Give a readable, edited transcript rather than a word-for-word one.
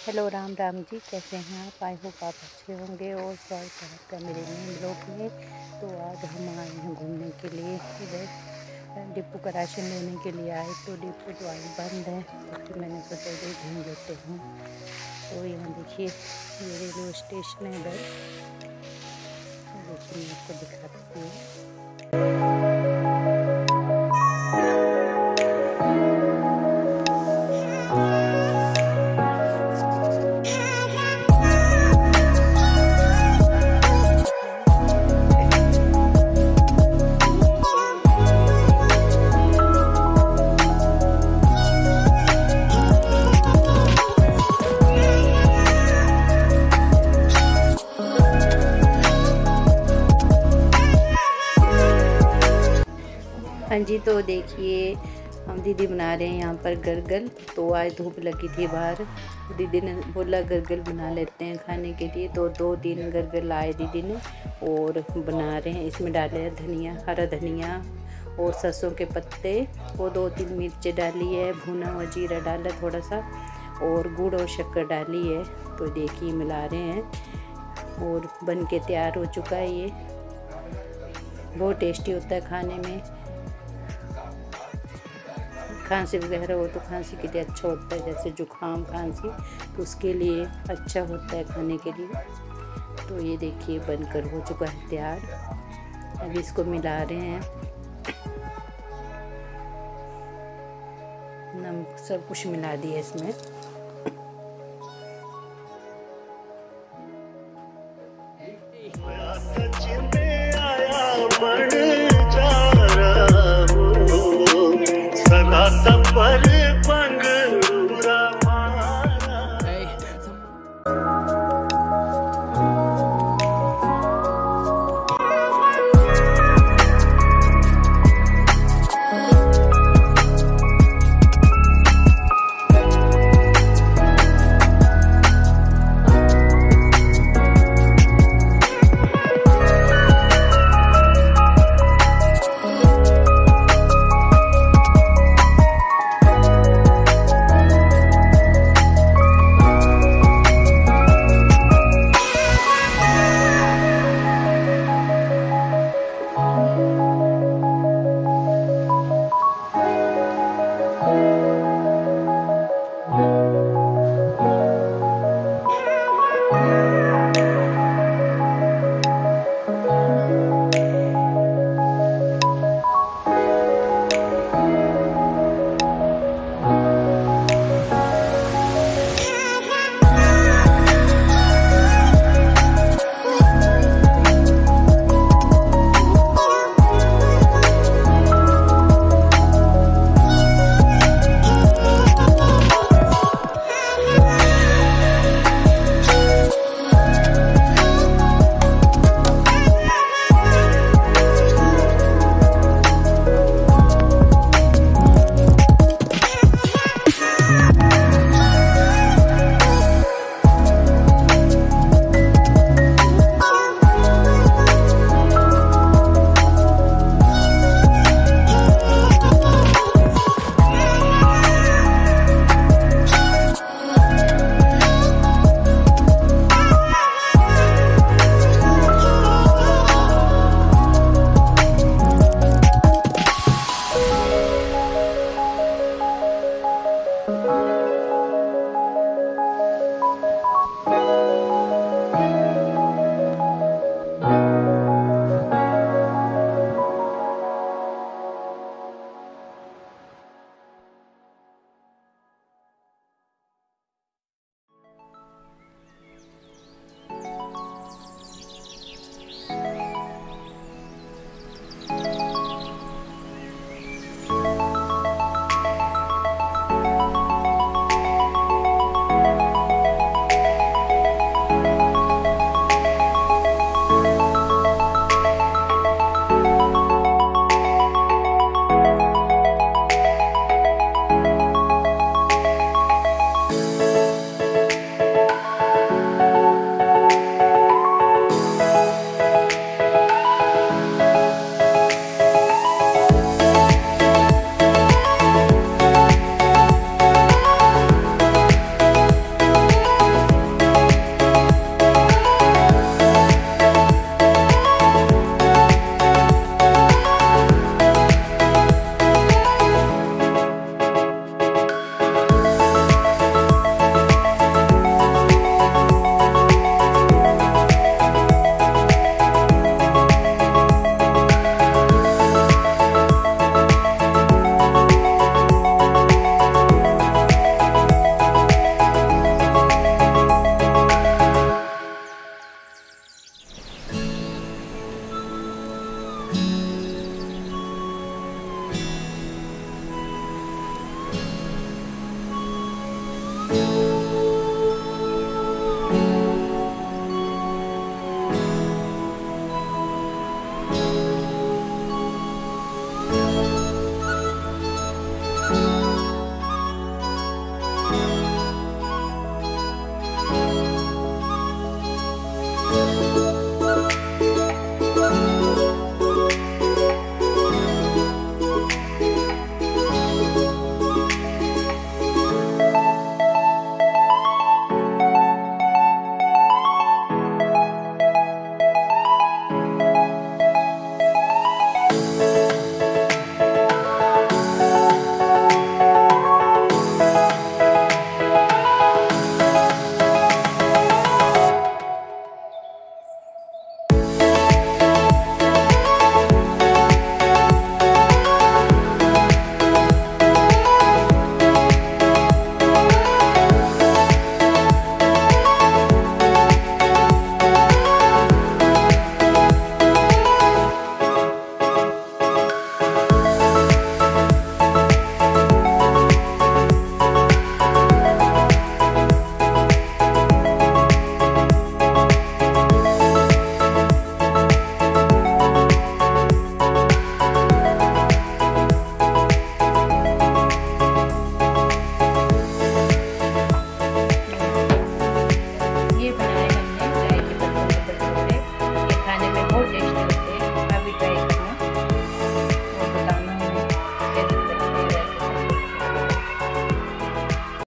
Hello Ram Ram ji, कैसे हैं आप? आई होप आप अच्छे होंगे और स्वागत है आपका मेरे नए ब्लॉग में। तो आज हम आए हैं घूमने के लिए, इधर डिपो का राशन लेने के लिए आए। तो डिपो तो आज बंद है, तो फिर मैंने सोचा इधर घूम लेते हैं। तो यहाँ देखिए, ये रेलवे स्टेशन है इधर। देखिए मैं आपको दिखाती हूँ। हाँ जी, तो देखिए हम दीदी बना रहे हैं यहाँ पर गरगल। तो आज धूप लगी थी बाहर, दीदी ने बोला गरगल बना लेते हैं खाने के लिए। तो 2-3 गरगल लाए दीदी ने और बना रहे हैं। इसमें डाले हैं धनिया, हरा धनिया और सरसों के पत्ते और 2-3 मिर्चें डाली है, भुना हुआ जीरा डाला थोड़ा सा और गुड़ और शक्कर डाली है। तो देखिए मिला रहे हैं और बन के तैयार हो चुका है। ये बहुत टेस्टी होता है खाने में। खांसी वगैरह हो तो खांसी के लिए अच्छा होता है, जैसे जुकाम खांसी, तो उसके लिए अच्छा होता है खाने के लिए। तो ये देखिए बनकर हो चुका है तैयार। अब इसको मिला रहे हैं, नमक सब कुछ मिला दिया इसमें। पर